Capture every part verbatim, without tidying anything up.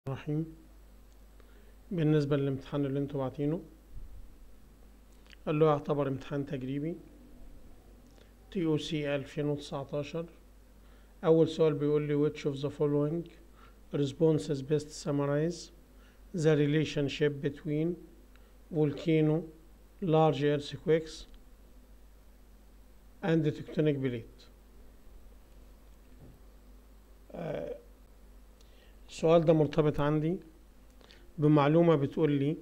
الرحيم. بالنسبة للامتحان اللي انتوا باعتينه، قال له يعتبر امتحان تجريبي تي او سي ألفين وتسعتاشر. أول سؤال بيقول لي which of the following responses best summarize the relationship between volcano, large earthquakes and the tectonic plate. آه، السؤال ده مرتبط عندي بمعلومة بتقول لي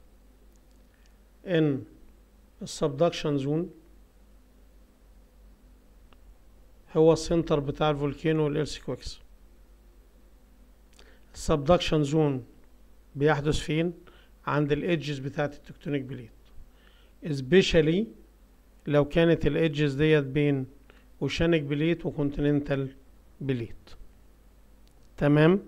ان السبدكشن زون هو السنتر بتاع الفولكانو والإيرثكويكس. السبدكشن زون بيحدث فين؟ عند الإيدجز بتاعت التكتونيك بليت، especially لو كانت الإيدجز ديت بين اوشانيك بليت وكونتيننتال بليت. تمام؟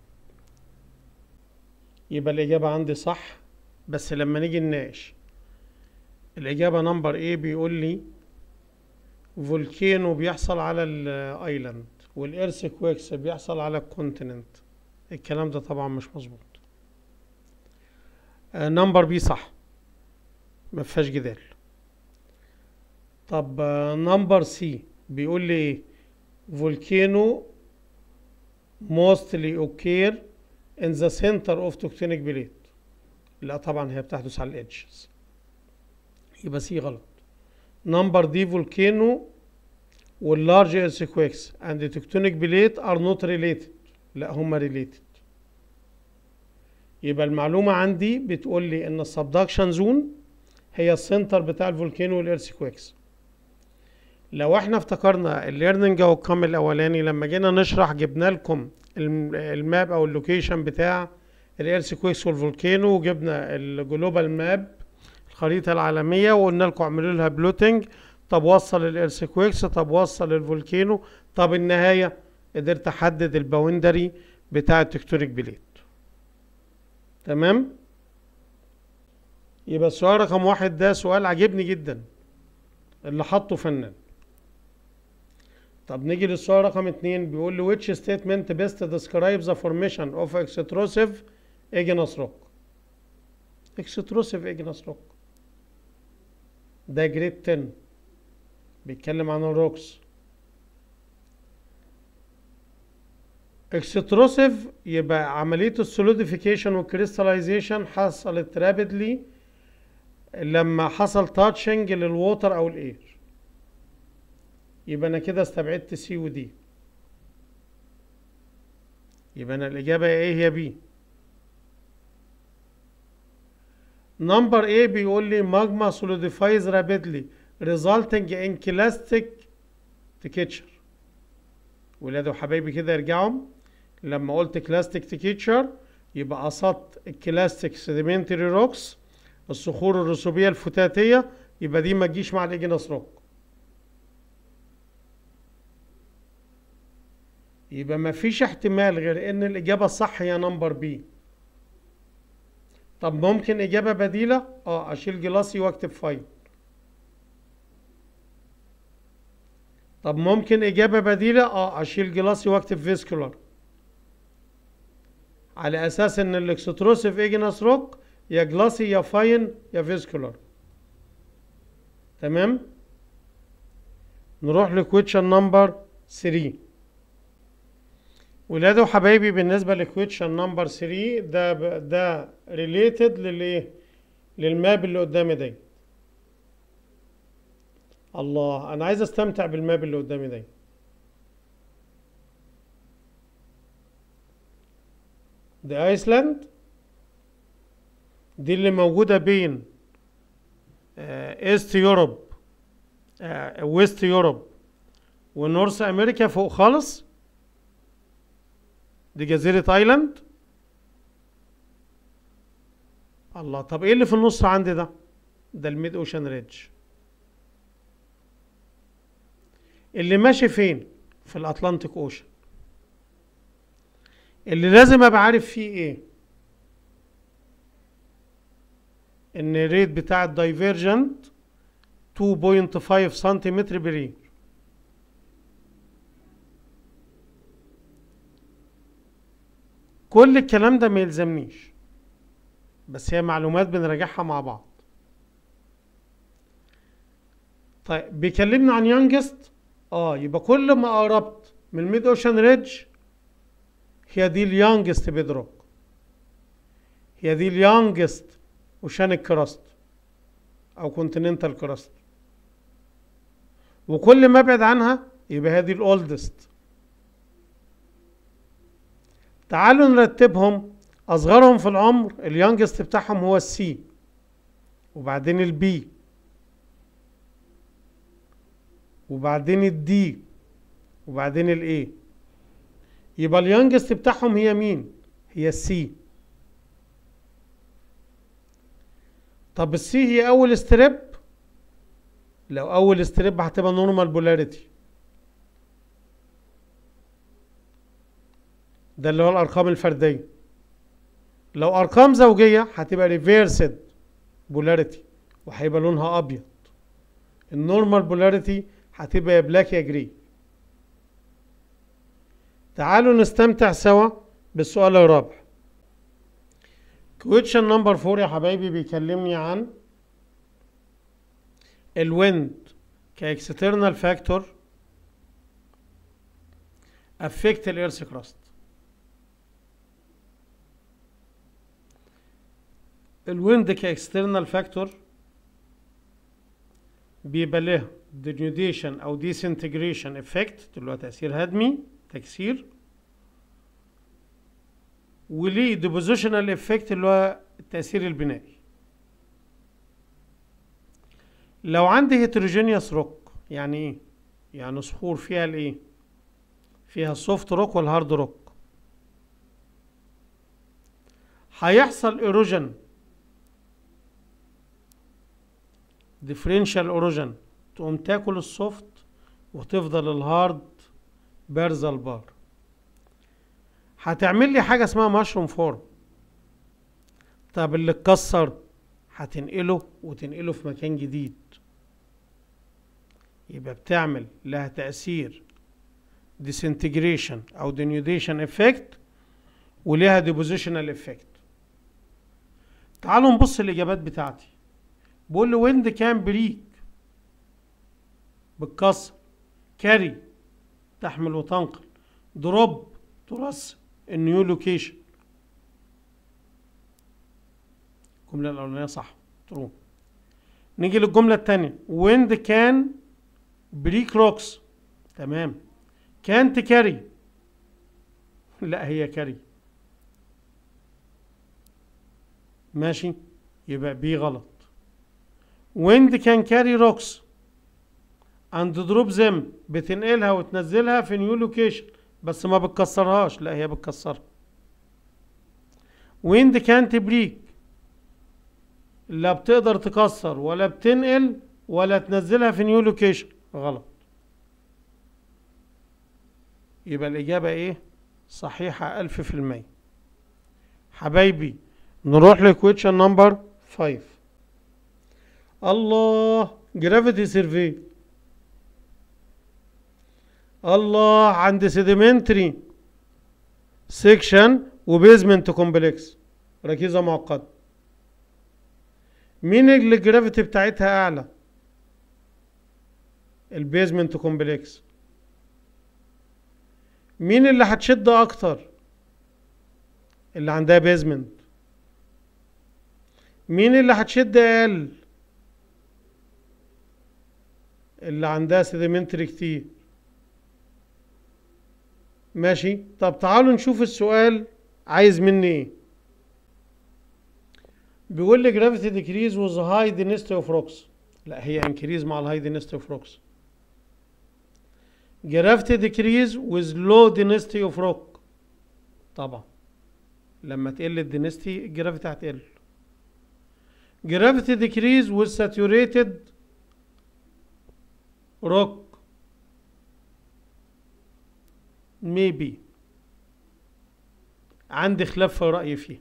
يبقى الإجابة عندي صح، بس لما نيجي نناقش الإجابة نمبر ايه بيقول لي فولكانو بيحصل على الايلاند والإيرثكويكس بيحصل على الكونتيننت. الكلام ده طبعا مش مظبوط. نمبر بي صح، ما فيهاش جدال. طب نمبر سي بيقول لي ايه؟ فولكانو mostly occur in the center of tectonic plate. لا طبعا هي بتحدث على الإيدجز، يبقى سي غلط. نمبر دي فولكانو واللارج ايرثكويكس and the tectonic plate are not related. لا هما related. يبقى المعلومة عندي بتقول لي ان السبدكشن زون هي السنتر بتاع الفولكانو والإيرثكويكس. لو احنا افتكرنا الليرنينج او الكام الاولاني لما جينا نشرح جبنا لكم الماب او اللوكيشن بتاع الإيرثكويكس والفولكانو، وجبنا الجلوبال ماب الخريطة العالمية وقلنا لكم اعملوا لها بلوتنج. طب وصل الإيرثكويكس، طب وصل الفولكانو، طب النهاية قدرت احدد الباوندري بتاع التكتونيك بليت. تمام؟ يبقى السؤال رقم واحد ده سؤال عجبني جدا اللي حطه فنان. طب نيجي للسؤال رقم اتنين بيقول لي which statement best describes the formation of extrusive igneous rock. extrusive igneous rock ده جريد عشرة بيتكلم عن الروكس. extrusive يبقى عملية السوليديفيكيشن والكريستاليزيشن حصلت رابيدلي لما حصل تاتشنج للووتر او الاير. يبقى انا كده استبعدت سي ودي، يبقى انا الاجابه ايه؟ هي بي. نمبر ايه بيقول لي magma solidifies rapidly resulting in clastic texture. ولاد وحبايبي كده يرجعوا، لما قلت كلاستيك تكيتشر يبقى قصدت الكلاستيك سيديمنتري روكس، الصخور الرسوبيه الفتاتيه، يبقى دي ما تجيش مع الاجنس روك. يبقى ما فيش احتمال غير ان الاجابه الصح هي نمبر بي. طب ممكن اجابه بديله؟ اه اشيل جلاسي واكتب فاين. طب ممكن اجابه بديله؟ اه اشيل جلاسي واكتب فيسكولار، على اساس ان الاكستروسيف اجنس روك يا جلاسي يا فاين يا فيسكولار. تمام؟ نروح لكويتشن نمبر ثلاثة. ولاد وحبايبي بالنسبه لكويتشن نمبر ثلاثة ده ب... ده ريليتد للايه؟ للماب اللي قدامي ده. الله، انا عايز استمتع بالماب اللي قدامي ده. دي ايسلاند، دي اللي موجوده بين ايست يوروب ويست يوروب ونورث امريكا فوق خالص. دي جزيرة ايلاند. الله، طب ايه اللي في النص عندي ده؟ ده الميد اوشن ريدج اللي ماشي فين؟ في الاطلنطيك اوشن. اللي لازم ابقى عارف فيه ايه؟ ان الريت بتاع الدايفيرجنت اتنين فاصلة خمسة سنتيمتر برير. كل الكلام ده ما يلزمنيش، بس هي معلومات بنراجعها مع بعض. طيب بيكلمنا عن يانجست، اه يبقى كل ما قربت من الميد اوشن ريدج هي دي اليانجست بيدروك، هي دي اليانجست اوشانيك كراست او كونتيننتال كراست، وكل ما ابعد عنها يبقى هي دي الاولدست. تعالوا نرتبهم. اصغرهم في العمر اليانجست بتاعهم هو السي، وبعدين البي، وبعدين الدي، وبعدين الاي. يبقى اليانجست بتاعهم هي مين؟ هي السي. طب السي هي اول ستريب؟ لو اول ستريب هتبقى نورمال بولاريتي، ده اللي هو الارقام الفرديه. لو ارقام زوجيه هتبقى ريفيرسد بولاريتي وهيبقى لونها ابيض. النورمال بولاريتي هتبقى يا بلاك يا جري. تعالوا نستمتع سوا بالسؤال الرابع. question number four يا حبايبي بيكلمني عن الويند كاكسترنال فاكتور affect الإيرث كراست. الويند كاكسترنال فاكتور بيبقى له denudation او disintegration effect اللي هو تأثير هدمي، تكسير، وليه depositional effect اللي هو التأثير البنائي. لو عندي heterogeneous rock يعني ايه؟ يعني صخور فيها الايه؟ فيها السوفت روك والهارد روك، هيحصل erosion differential erosion، تقوم تاكل السوفت وتفضل الهارد بارزة البار. هتعمل لي حاجة اسمها مشروم فورم. طب اللي اتكسر هتنقله وتنقله في مكان جديد، يبقى بتعمل لها تأثير disintegration او denudation effect وليها depositional effect. تعالوا نبص الإجابات بتاعتي. بقول له ويند كان بريك بتكسر، كاري تحمل وتنقل، دروب ترسب، النيو لوكيشن. الجملة الأولانية صح، ترو. نيجي للجملة التانية. ويند كان بريك روكس، تمام. كانت كاري، لا هي كاري، ماشي، يبقى بي غلط. ويند كان كاري روكس اند دروب زم، بتنقلها وتنزلها في نيو لوكيشن بس ما بتكسرهاش، لا هي بتكسرها. ويند كانت بريك، لا بتقدر تكسر ولا بتنقل ولا تنزلها في نيو لوكيشن، غلط. يبقى الإجابة إيه؟ صحيحة ألف في المية. حبايبي نروح لكويتشن نمبر فايف. الله، جرافيتي سيرفي. الله، عند سيديمنتري سيكشن وبيزمنت كومبلكس، ركيزة معقدة. مين اللي الجرافيتي بتاعتها أعلى؟ البيزمنت كومبلكس. مين اللي هتشد أكتر؟ اللي عندها بيزمنت. مين اللي هتشد أقل؟ اللي عندها سيديمنتري كتير. ماشي. طب تعالوا نشوف السؤال عايز مني ايه. بيقول لي gravity decrease with high density of rocks. لا هي increase مع الهاي density of rocks. gravity decrease with low density of rock. طبعا لما تقل الدنستي الجرافيتي هتقل. gravity decrease with saturated rock. maybe عندي خلاف في رأيي فيه.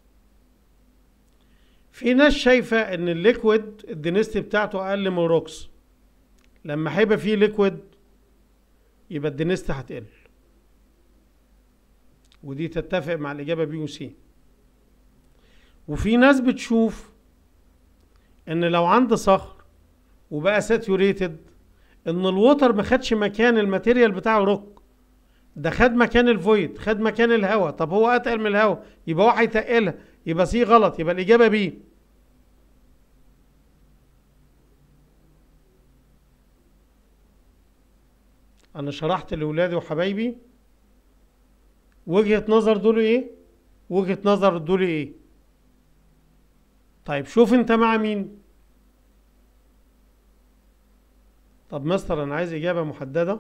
في ناس شايفة ان الليكويد الدنستي بتاعته اقل من الروكس، لما هيبقى فيه ليكويد يبقى الدنستي هتقل. ودي تتفق مع الإجابة بي وسي. وفي ناس بتشوف إن لو عندي صخر وبقى ساتيوريتد إن الووتر ما خدش مكان الماتيريال بتاعه روك، ده خد مكان الفويد، خد مكان الهواء. طب هو أتقل من الهواء يبقى هو هيتقلها، يبقى سي غلط، يبقى الإجابة بي. أنا شرحت لأولادي وحبايبي وجهة نظر دول إيه، وجهة نظر دول إيه. طيب شوف أنت مع مين. طب مستر أنا عايز إجابة محددة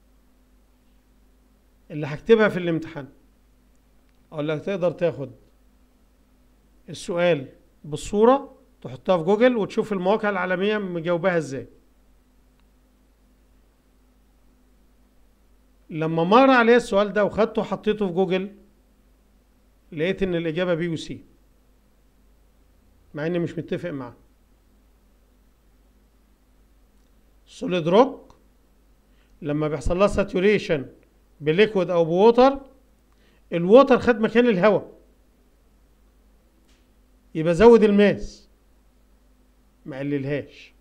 اللي هكتبها في الامتحان. أقول لك تقدر تاخد السؤال بالصورة تحطها في جوجل وتشوف المواقع العالمية مجاوباها إزاي. لما مر عليه السؤال ده وخدته وحطيته في جوجل لقيت ان الاجابه بي وسي، مع اني مش متفق معاه. سوليد روك لما بيحصل لها ساتوريشن بليكويد او بووتر، الووتر خد مكان الهواء، يبقى زود الماس ما قللهاش.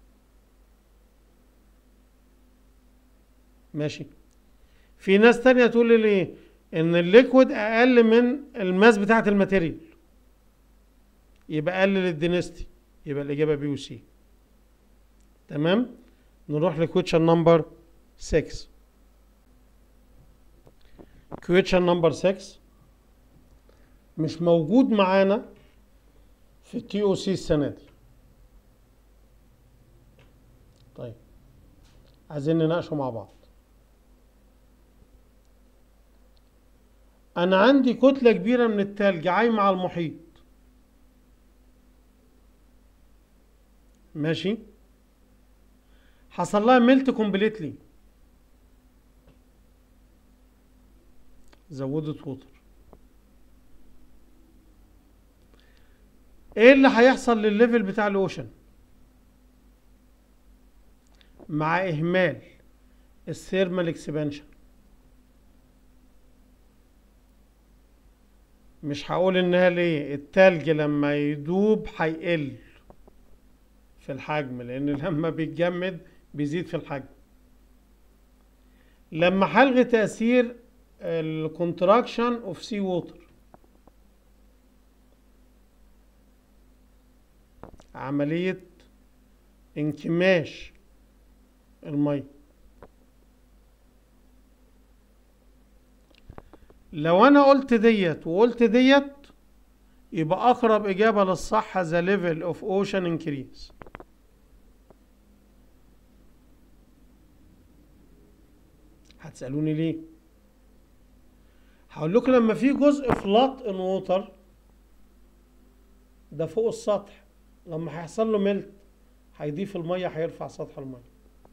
ماشي. في ناس تانية تقول لي ايه، ان الليكويد اقل من الماس بتاعت الماتيريال، يبقى قلل الدينستي، يبقى الاجابه بي وسي. تمام. نروح لكويتشن نمبر ستة. كويتشن نمبر ستة مش موجود معانا في التي او سي السنه دي. طيب عايزين نناقشه مع بعض. أنا عندي كتلة كبيرة من التلج عايمة على المحيط. ماشي. حصل لها ميلت كومبليتلي، زودت ووتر. ايه اللي هيحصل للليفل بتاع الاوشن مع اهمال الثيرمال اكسبانشن؟ مش هقول انها ليه. التلج لما يدوب هيقل في الحجم، لان لما بيتجمد بيزيد في الحجم. لما هلغي تأثير الكونتراكشن اوف سي ووتر، عملية انكماش المية، لو انا قلت ديت وقلت ديت يبقى اقرب اجابة للصح the level of ocean increase. هتسألوني ليه؟ هقول لكم لما في جزء فلات ان ووتر ده فوق السطح، لما هيحصل له ملت هيضيف المية، هيرفع سطح المية.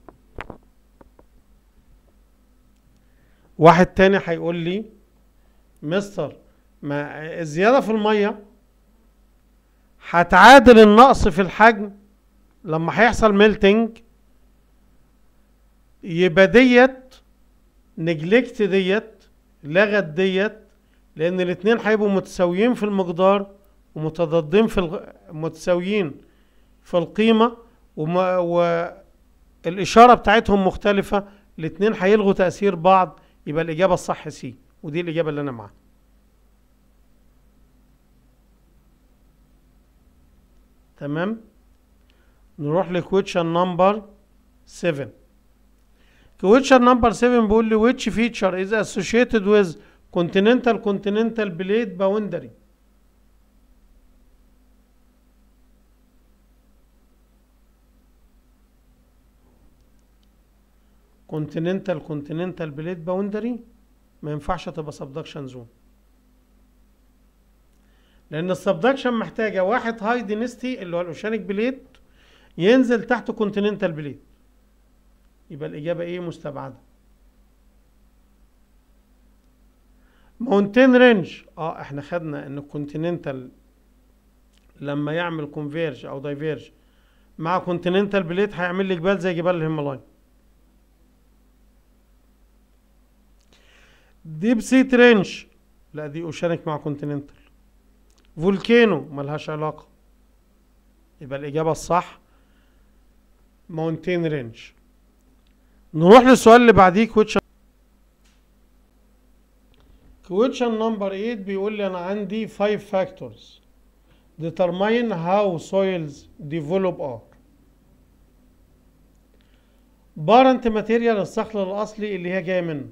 واحد تاني هيقول لي مستر ما الزيادة في المية هتعادل النقص في الحجم لما هيحصل ميلتنج، يبقى ديت نجلكت ديت، لغت ديت، لان الاتنين هيبقوا متساويين في المقدار ومتضادين في الغ... متساويين في القيمة، وما... والإشارة بتاعتهم مختلفة، الاتنين هيلغوا تأثير بعض، يبقى الإجابة الصح سي، ودي الإجابة اللي أنا معاها. تمام. نروح لكويتشن نمبر سبعة. كويتشن نمبر سبعة بيقول لي which feature is associated with continental continental plate boundary. continental continental plate boundary ما ينفعش تبقى subduction zone، لأن السبدكشن محتاجة واحد هاي دينستي اللي هو الأوشانيك بليت ينزل تحت كونتيننتال بليت، يبقى الإجابة إيه؟ مستبعدة. ماونتين رينج، اه احنا خدنا ان الكونتيننتال لما يعمل كونفيرج او دايفيرج مع كونتيننتال بليت هيعمل لي جبال زي جبال الهيمالايا. ديب سيت رينج لا دي اوشانيك مع كونتيننتال. فولكانو ملهاش علاقة، يبقى الإجابة الصح ماونتين رينج. نروح للسؤال اللي بعديه. question question number eight بيقول لي أنا عندي five factors determine how soils develop are. بارنت ماتيريال الصخر الأصلي اللي هي جاية منه،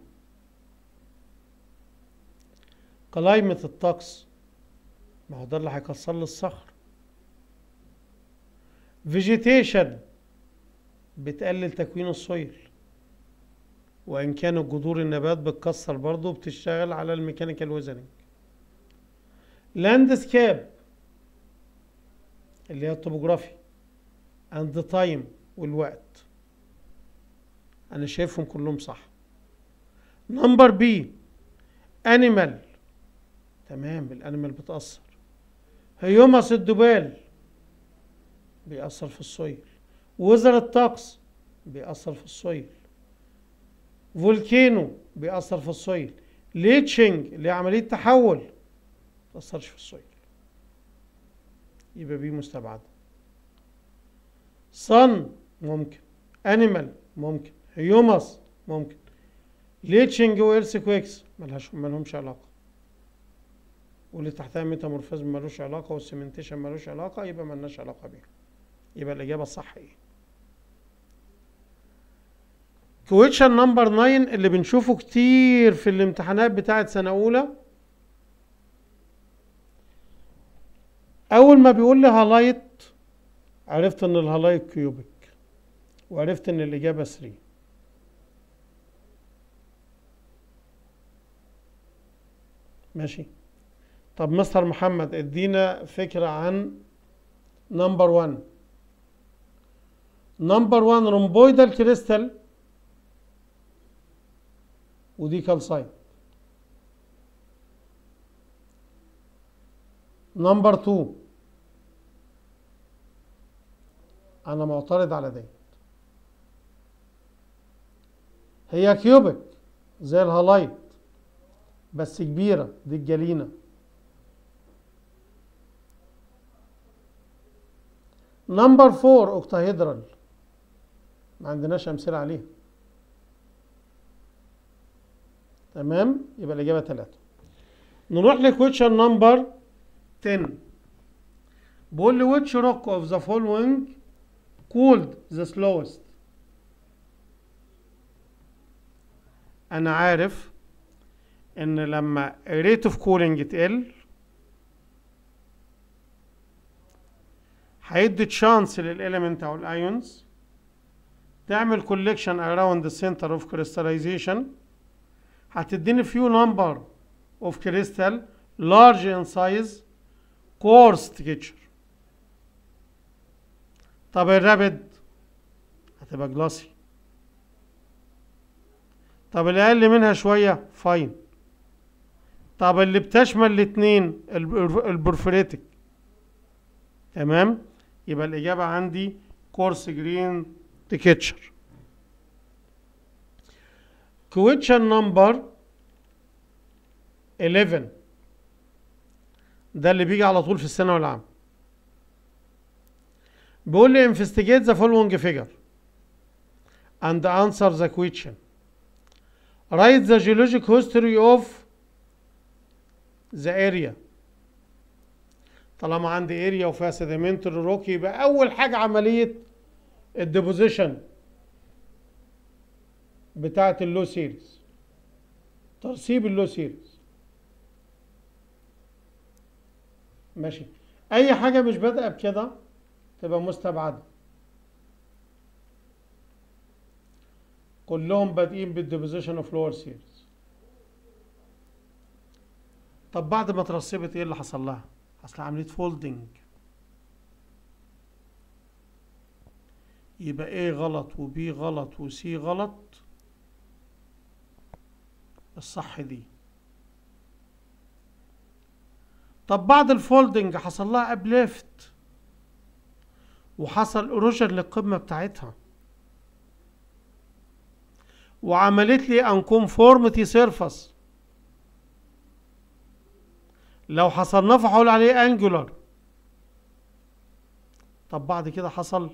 كلايمة الطقس، ما هو ده اللي هيكسر لي الصخر. فيجيتيشن بتقلل تكوين السويل، وإن كان جذور النبات بتكسر برضه بتشتغل على الميكانيكال ويزنينج. لاندسكيب اللي هي الطبوغرافي، اند تايم والوقت. انا شايفهم كلهم صح. نمبر بي انيمال، تمام الانيمال بتأثر. هيومس الدبال بيأثر في السويل. وزر الطقس بيأثر في السويل. فولكانو بيأثر في السويل. ليتشنج اللي هي عملية تحول متأثرش في السويل، يبقى بي مستبعدة. صن ممكن، انيمال ممكن، هيومس ممكن، ليتشنج وإيرثكويكس ملهاش مالهمش علاقة، واللي تحتها ميتامورفيزم ملوش علاقة، والسيمنتيشن ملوش علاقة، يبقى ملناش علاقة بيهم. يبقى الإجابة الصح إيه؟ كويشن نمبر تسعة اللي بنشوفه كتير في الامتحانات بتاعت سنة أولى. أول ما بيقول لي هالايت عرفت إن الهالايت كيوبيك، وعرفت إن الإجابة ثلاثة. ماشي. طب مستر محمد ادينا فكرة عن نمبر واحد. نمبر واحد رومبويدال كريستال ودي كالسايت. نمبر اتنين انا معترض على دي، هي كيوبيك زي الهالايت بس كبيرة، دي الجلينة. نمبر اربعة اوكتاهيدرال ما عندناش امثلة عليها. تمام، يبقى الاجابة ثلاثة. نروح لكويشن نمبر عشرة. بقول لي which rock of the following cooled the slowest. انا عارف ان لما rate of cooling تقل هيدي تشانس للإليمنت او الايونز تعمل collection around the center of crystallization، هتديني few number of crystal large in size coarse texture. طب الرابد هتبقى جلاسي. طب اللي اقل منها شويه فاين. طب اللي بتشمل الاثنين البورفريتك. تمام، يبقى الاجابه عندي كورس جرين تكتشر. كويشن نمبر احداشر ده اللي بيجي على طول في الثانوي العام. بيقول لي investigate the following figure and answer the question. Write the geologic history of the area. طالما عندي area وفيها sedimentary rock يبقى أول حاجة عملية الديبوزيشن بتاعة اللو سيريز، ترسيب اللو سيريز. ماشي، أي حاجة مش بادئة بكده تبقى مستبعدة. كلهم بادئين بالديبوزيشن اوف لور سيريز. طب بعد ما اترسبت ايه اللي حصل لها؟ حصل عملية فولدنج. يبقى ايه غلط وبي غلط وسي غلط، الصح دي. طب بعد الفولدنج حصل لها ابليفت وحصل اروجن للقمة بتاعتها وعملت لي انكونفورميتي سيرفس، لو حصلناه هقول عليه انجولار. طب بعد كده حصل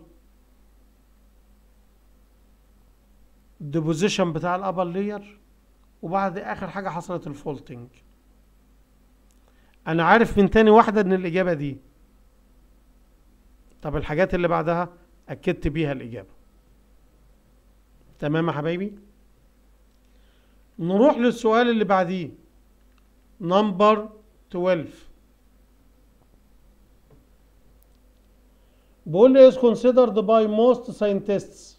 ديبوزيشن بتاع الابر لير، وبعد اخر حاجه حصلت الفولتنج. انا عارف من تاني واحده ان الاجابه دي. طب الحاجات اللي بعدها اكدت بيها الاجابه. تمام يا حبايبي. نروح للسؤال اللي بعديه نمبر اتناشر. بيقول لي is considered by most scientists،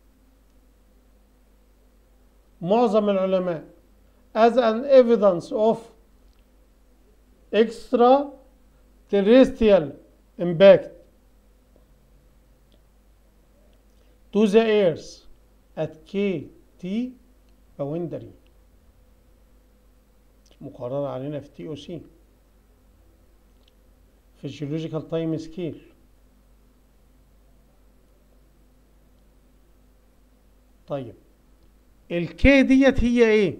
معظم العلماء، as an evidence of extraterrestrial impact to the earth at كي تي boundary، مقررة علينا في تي او سي في الجيولوجيكال تايم سكيل. طيب الكي ديت هي ايه؟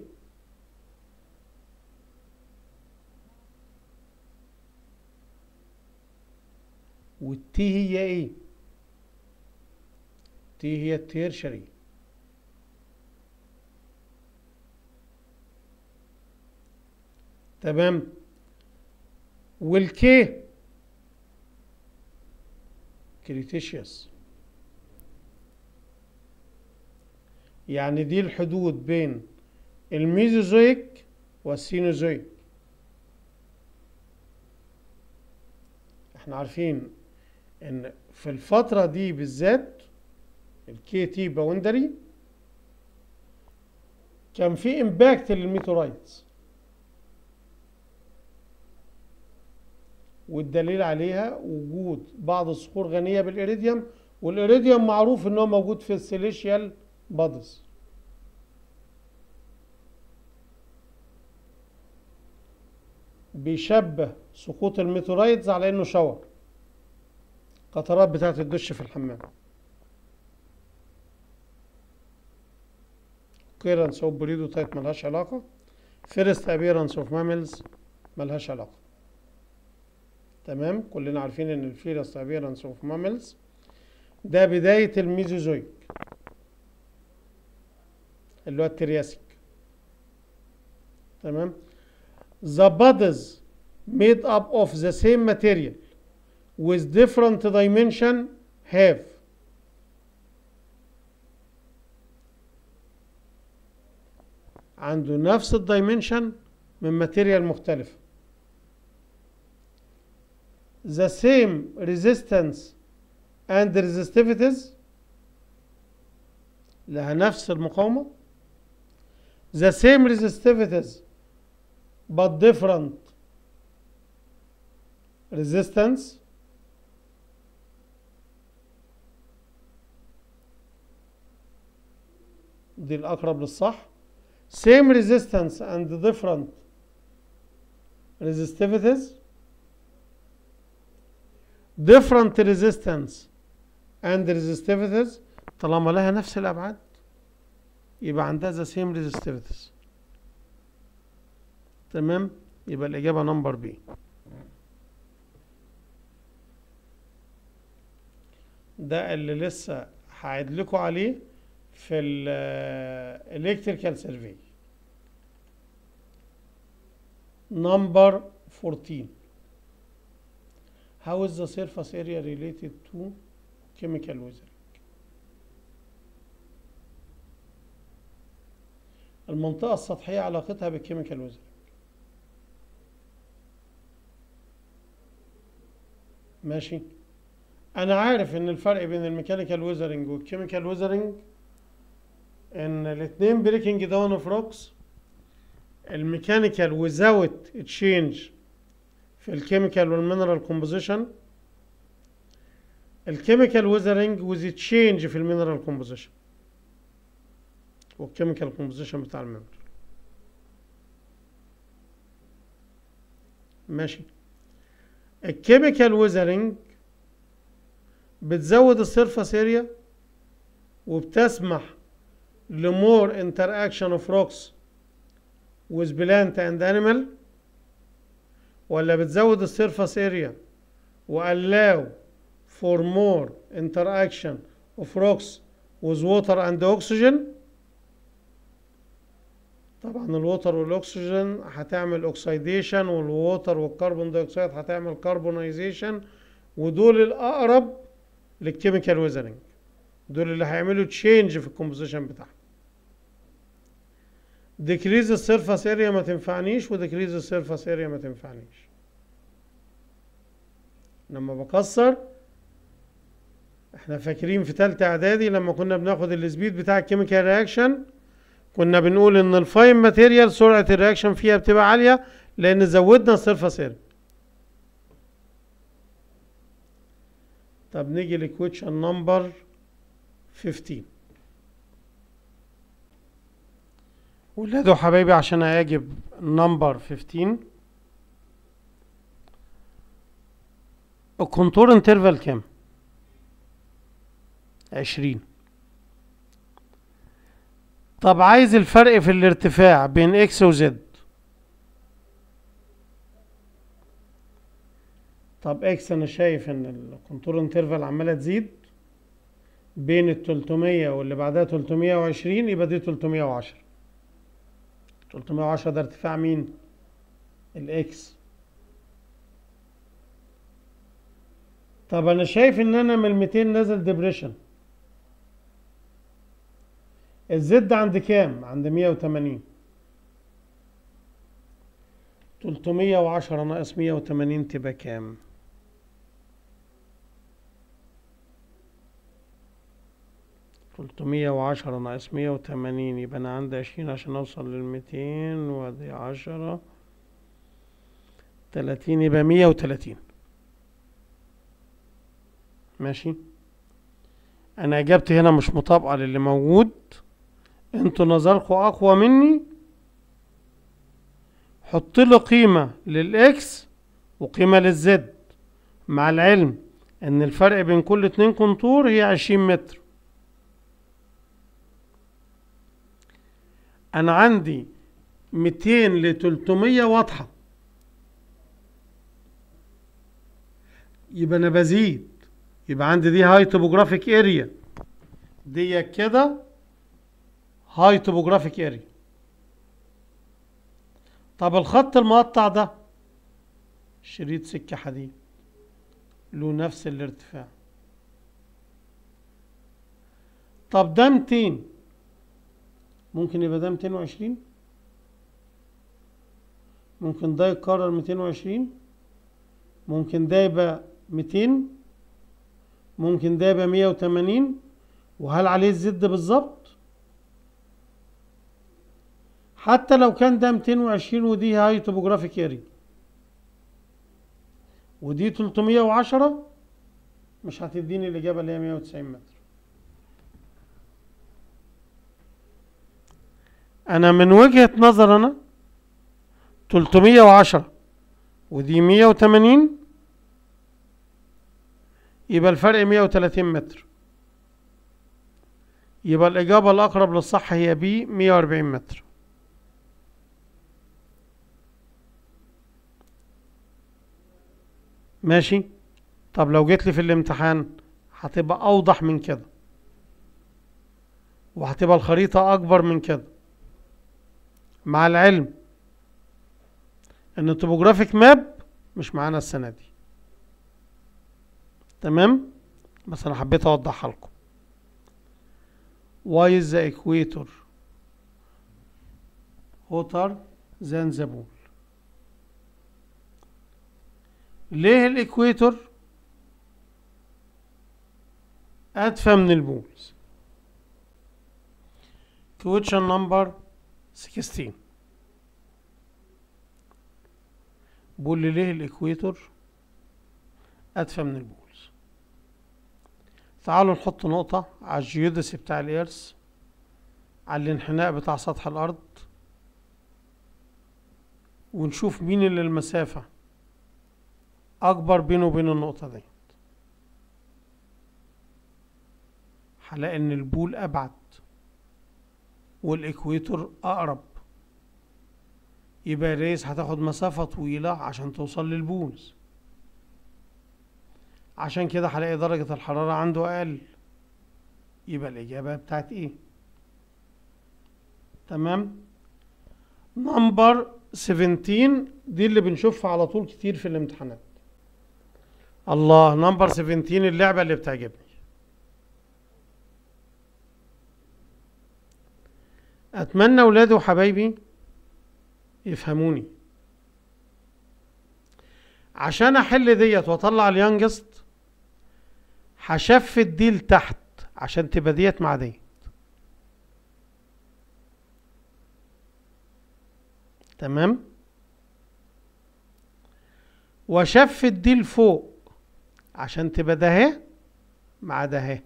والتي هي ايه؟ تي هي التيرشري. تمام. والكي كريتيشيوس، يعني دي الحدود بين الميزوزويك والسينوزويك. احنا عارفين ان في الفترة دي بالذات الكي تي باوندري كان في امباكت للميتورايتس، والدليل عليها وجود بعض الصخور غنية بالإيريديوم، والإيريديوم معروف ان هو موجود في السيليشيال بادز. بيشبه سقوط الميتورايتس على انه شاور، قطرات بتاعة الدش في الحمام. كيرنس اوف بريدو تايب ملهاش علاقة. فيرست ابيرنس اوف ماملز ملهاش علاقة. تمام. كلنا عارفين ان الفيرست ابيرنس اوف ماملز ده بداية الميزوزويك اللي هو الترياسيك. تمام. The bodies made up of the same material with different dimension have عنده نفس الدايمنشن من ماتيريال مختلفة. The same resistance and resistivities، لها نفس المقاومة. The same resistivities but different resistance. دي الأقرب للصح. Same resistance and different resistivities. Different resistance and resistivities طالما لها نفس الأبعاد يبقى عندها the same resistivities. تمام. يبقى الإجابة نمبر بي. ده اللي لسه هعيد لكم عليه في ال electrical survey. Number fourteen. How is the surface area related to chemical weathering؟ المنطقة السطحية علاقتها بالchemical weathering. ماشي. أنا عارف إن الفرق بين الميكانيكال ويزرنج والكيميكال ويزرنج إن الاتنين بريكنج داون اوف روكس. الميكانيكال without change في الكيميكال والمينرال كومبوزيشن، الكيميكال ويزرنج with change في المينرال كومبوزيشن والكيميكال كومبوزيشن بتاع المينرال. ماشي. الكيميكال ويزرنج بتزود السيرفاس اريا وبتسمح لمور interaction of rocks with plant and animal، ولا بتزود السيرفاس اريا والlow for more interaction of rocks with water and oxygen؟ طبعا الووتر والاكسجين هتعمل اوكسيديشن، والووتر والكربون دايوكسيد هتعمل كربونايزيشن، ودول الاقرب للكيميكال ويزرنج، دول اللي هيعملوا تشينج في الكومبوزيشن بتاعهم. ديكريز السيرفاس اريا ما تنفعنيش، وديكريز السيرفاس اريا ما تنفعنيش. لما بكسر، احنا فاكرين في تالتة اعدادي لما كنا بناخد السبيد بتاع الكيميكال رياكشن كنا بنقول ان الفاين ماتيريال سرعة الرياكشن فيها بتبقى عالية لان زودنا السيرفاس اريا. طب نيجي لكويشن نمبر خمستاشر. ولادوا حبايبي عشان اجيب نمبر خمستاشر، الكونتور انترفال كام؟ عشرين. طب عايز الفرق في الارتفاع بين اكس وزد. طب اكس انا شايف ان الكونتور انترفال عماله تزيد بين ال تلتمية واللي بعدها تلتمية وعشرين، يبقى دي تلتمية وعشرة. تلتمية وعشرة ده ارتفاع مين؟ الاكس. طب انا شايف ان انا من ميتين نازل ديبريشن. الزد عند كام؟ عند مية وتمانين. تلتمية وعشرة ناقص مية وتمانين تبقى كام؟ تلتمية وعشرة ناقص مية وتمانين يبقى انا عندي عشرين عشان اوصل للميتين، وادي عشرة تلاتين، يبقى مية وتلاتين. ماشي. انا اجابتي هنا مش مطابقة للي موجود، انتوا نظركوا اقوى مني. حط له قيمة للاكس وقيمة للزد، مع العلم ان الفرق بين كل اتنين كونتور هي عشرين متر. انا عندي ميتين ل تلتمية واضحة، يبقى انا بزيد، يبقى عندي دي هاي توبوجرافيك اريا، دي كده هاي توبوجرافيك اريا. طب الخط المقطع ده شريط سكة حديد له نفس الارتفاع. طب ده ميتين، ممكن يبقى ده ميتين وعشرين، ممكن ده يتكرر ميتين وعشرين، ممكن ده يبقى ميتين، ممكن ده يبقى مية وتمانين. وهل عليه الزد بالظبط؟ حتى لو كان ده ميتين وعشرين ودي هاي توبوجرافيك اريا ودي تلتمية وعشرة، مش هتديني الاجابه اللي هي مية وتسعين متر. انا من وجهة نظر انا تلتمية وعشرة ودي مية وتمانين، يبقى الفرق مية وتلاتين متر، يبقى الاجابة الاقرب للصح هي بي مية واربعين متر. ماشي. طب لو جيت لي في الامتحان هتبقى اوضح من كده، وهتبقى الخريطة اكبر من كده، مع العلم ان التوبوجرافيك ماب مش معانا السنة دي. تمام، بس انا حبيت اوضحها لكم. Why is the equator hotter than the pole؟ ليه الاكويتور ادفى من البولز؟ question number ستاشر بقول لي ليه الاكويتور ادفى من البولز. تعالوا نحط نقطة على الجيودسي بتاع الإيرث، على الانحناء بتاع سطح الأرض، ونشوف مين اللي المسافة أكبر بينه وبين النقطة دي. هلاقي إن البول أبعد والإكويتور أقرب، يبقى الريس هتاخد مسافة طويلة عشان توصل للبونز، عشان كده هلاقي درجة الحرارة عنده أقل. يبقى الإجابة بتاعت إيه؟ تمام. نمبر سبعتاشر دي اللي بنشوفها على طول كتير في الامتحانات. الله، نمبر سبعتاشر اللعبة اللي بتعجبني. أتمنى ولادي وحبايبي يفهموني. عشان أحل ديت وأطلع اليانجست هشفت دي لتحت عشان تبقى ديت مع ديت. تمام. وشفت دي لفوق عشان تبقى ده اهي مع ده اهي.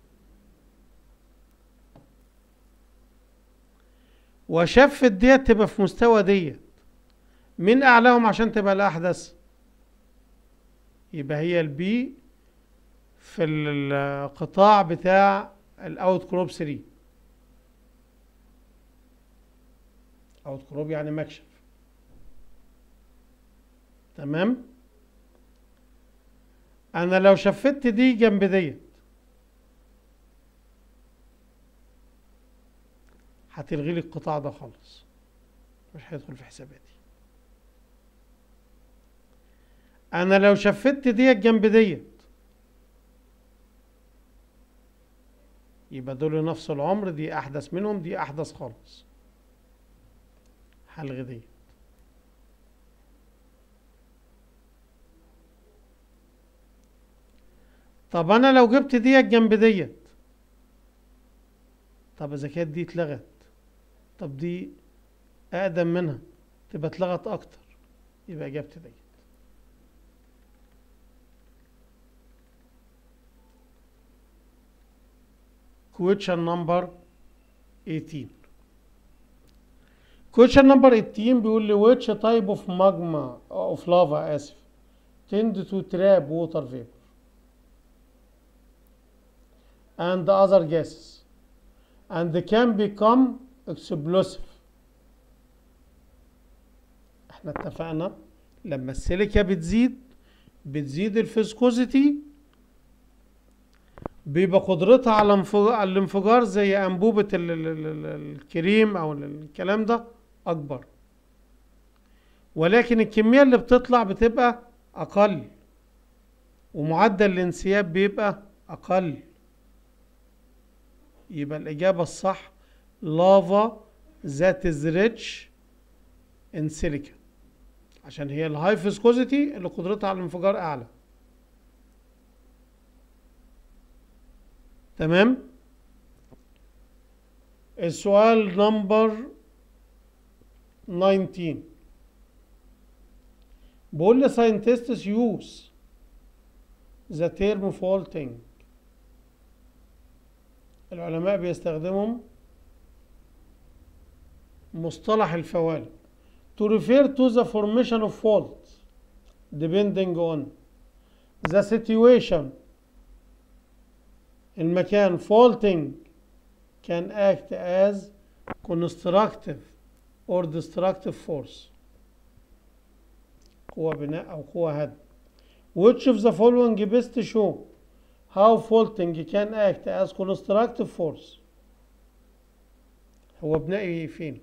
وشفت ديت تبقى في مستوى ديت، من اعلاهم عشان تبقى الاحدث. يبقى هي البي في القطاع بتاع الاوت كروب ثلاثة. اوت كروب يعني مكشف. تمام. انا لو شفت دي جنب ديت هتلغي لي القطاع ده خالص، مش هيدخل في حساباتي. انا لو شفت ديت جنب ديت يبقى دول نفس العمر، دي احدث منهم، دي احدث خالص، هلغي ديت. طب انا لو جبت ديت جنب ديت، طب اذا كانت دي اتلغت، طب دي اقدم منها تبقى اتلغت اكتر، يبقى اجابتي ديت. question number eighteen. question number eighteen بيقول لي which type of magma of lava اسف tend to trap water vapor and other gases and can become explosive. احنا اتفقنا لما السيليكا بتزيد بتزيد الفيسكوزيتي، بيبقى قدرتها على الانفجار زي انبوبة الكريم او الكلام ده اكبر، ولكن الكمية اللي بتطلع بتبقى اقل ومعدل الانسياب بيبقى اقل. يبقى الاجابة الصح لافا ذات از ريتش ان سيليكا، عشان هي الهاي فيسكوزيتي اللي قدرتها على الانفجار اعلى. تمام. السؤال نمبر تسعتاشر بقول لي scientists use the term faulting. العلماء بيستخدموا مصطلح الفوالق to refer to the formation of fault depending on the situation. المكان faulting can act as constructive or destructive force، قوة بناء أو قوة هدم. Which of the following best show how faulting can act as constructive force؟ هو بنائي فين؟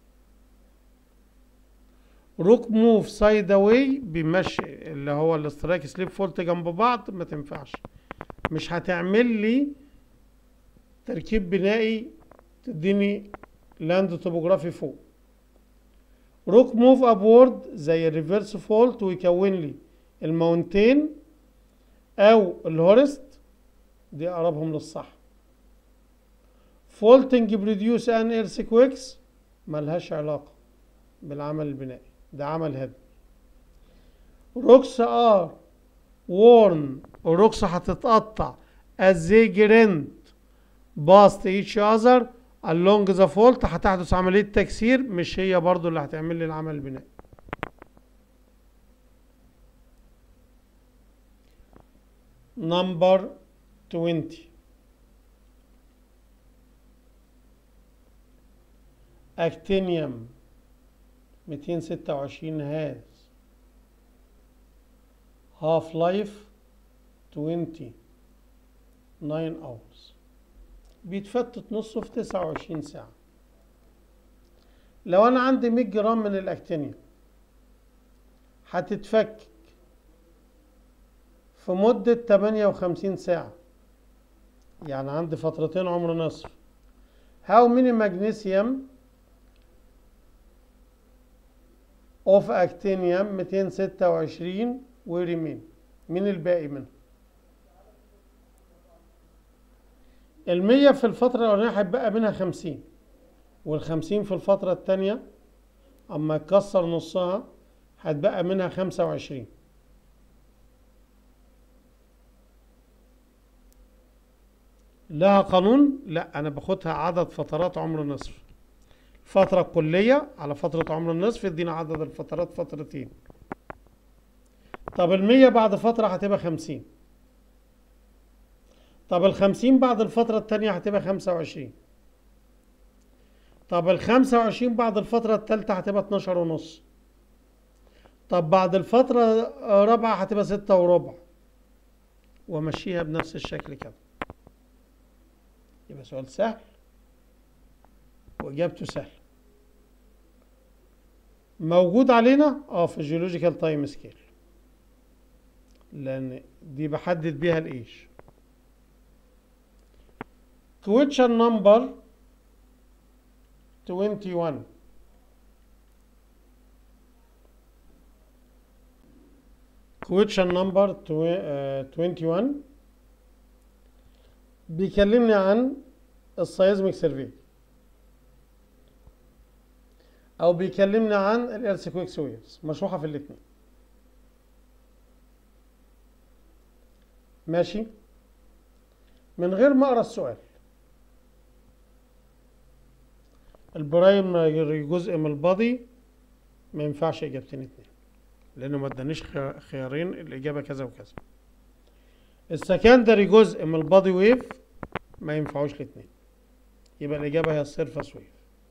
روك موف سايد اواي بيمشي اللي هو الاسترايك سليب فولت جنب بعض ما تنفعش، مش هتعمل لي تركيب بنائي تديني لاند توبوغرافي فوق. روك موف ابورد زي الريفرس فولت ويكون لي الماونتين او الهورست، دي اقربهم للصح. فولتنج بروديوس ان ايرثكويكس ملهاش علاقة بالعمل البنائي، ده عمل هدمي. روكس ار وورن، الروكس هتتقطع as they grind past each other along the fault، هتحدث عملية تكسير، مش هي برضو اللي هتعمل لي العمل البنائي. نمبر twenty actinium ميتين ستة وعشرين has half life twenty nine hours، بيتفتت نصه في تسعة وعشرين ساعة. لو أنا عندي مية جرام من الأكتينيوم هتتفكك في مدة تمانية وخمسين ساعة، يعني عندي فترتين عمر نصف. How many magnesium of actinium ميتين ستة وعشرين وريمين، مين الباقي منهم؟ المية في الفترة الأولانية هيبقى منها خمسين، والخمسين في الفترة التانية أما يتكسر نصها هتبقى منها خمسة وعشرين. لها قانون؟ لا، أنا باخدها عدد فترات عمر النصف. الفترة الكلية على فترة عمر النصف يدينا عدد الفترات فترتين. طب المية بعد فترة هتبقى خمسين. طب الخمسين بعد الفترة التانية هتبقى خمسة وعشرين. طب الخمسة وعشرين بعد الفترة التالتة هتبقى اتناشر ونص. طب بعد الفترة الرابعة هتبقى ستة وربع، ومشيها بنفس الشكل كده. يبقى سؤال سهل واجابته سهل. موجود علينا اه في الجيولوجيكال تايم سكيل، لان دي بحدد بيها الايش. question number twenty-one. question number twenty-one بيكلمني عن السيزميك سيرفي، او بيكلمني عن الارثكويك ويفز، مشروحه في الاثنين. ماشي، من غير ما اقرا السؤال. البرايمري جزء من البادي ما ينفعش اجابتين اتنين، لانه ما ادانيش خيارين الاجابه كذا وكذا. السكندري جزء من البادي ويف ما ينفعوش الاثنين، يبقى الاجابه هي السيرفس ويف.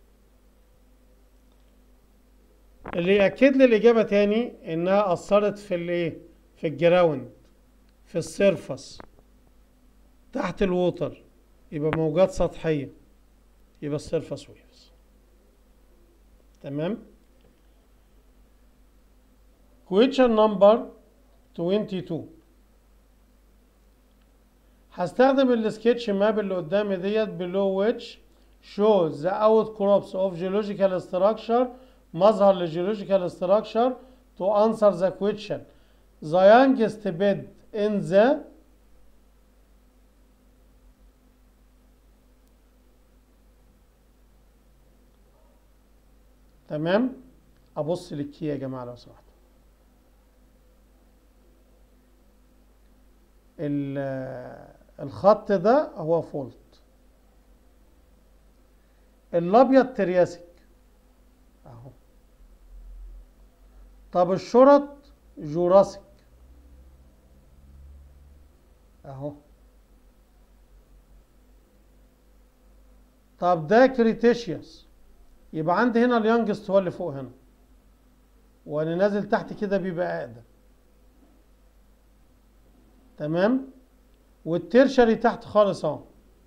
اللي ياكد لي الاجابه تاني انها اثرت في الايه، في الجراوند، في السيرفس تحت الووتر، يبقى موجات سطحيه، يبقى السيرفس ويفز. تمام. question number twenty-two. هستخدم السكتش ماب اللي قدامي ديت below which shows the outcrops of geological structure، مظهر للجيولوجيكال structure to answer the question the youngest bed in the تمام. ابص للكي يا جماعه لو سمحتوا. الخط ده هو فولت، الابيض ترياسك اهو. طب الشرط جوراسيك اهو. طب ده كريتيشيوس، يبقى عندي هنا اليانجست هو اللي فوق هنا، وانا نازل تحت كده بيبقى اقدم. تمام. والترشري تحت خالص اهو.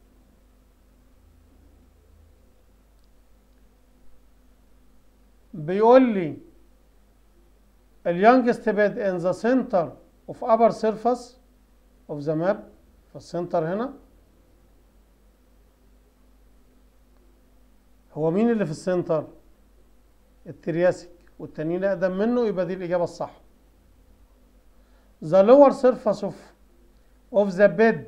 بيقول لي اليانجست بيد ان ذا سنتر اوف ابر سيرفاس اوف ذا ماب، في السنتر هنا. هو مين اللي في السنتر؟ الترياسك، والتانيين اقدم منه، يبقى دي الاجابه الصح. the lower surface of of the bed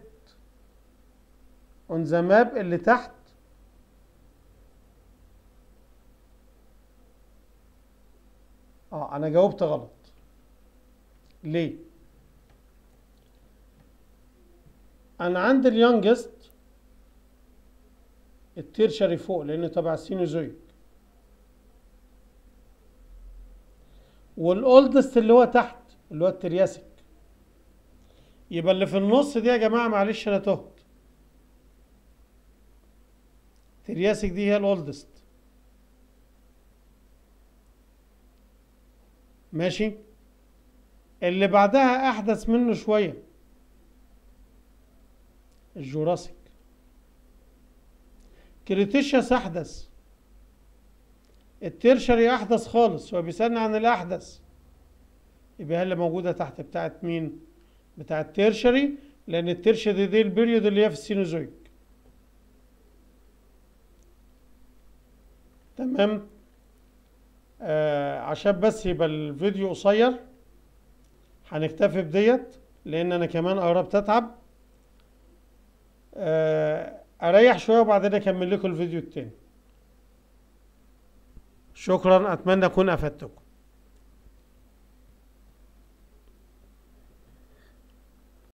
on the map اللي تحت اه انا جاوبت غلط. ليه؟ انا عندي اليونجست التيرشري فوق لانه تبع السينوزويد، والاولدست اللي هو تحت اللي هو الترياسك. يبقى اللي في النص دي يا جماعه معلش انا تهت. ترياسك دي هي الاولدست، ماشي. اللي بعدها احدث منه شوية، الجوراسيك. كريتيشيوس احدث، التيرشري احدث خالص. هو بيسألني عن الاحدث، يبقى هي اللي موجودة تحت بتاعت مين؟ بتاعت تيرشري، لان التيرشري دي البريود اللي هي في السينوزويك. تمام. آه عشان بس يبقى الفيديو قصير هنكتفي بديت، لان انا كمان قربت اتعب. آه اريح شويه وبعدين اكمل لكم الفيديو التاني. شكرا، اتمنى اكون افدتكم.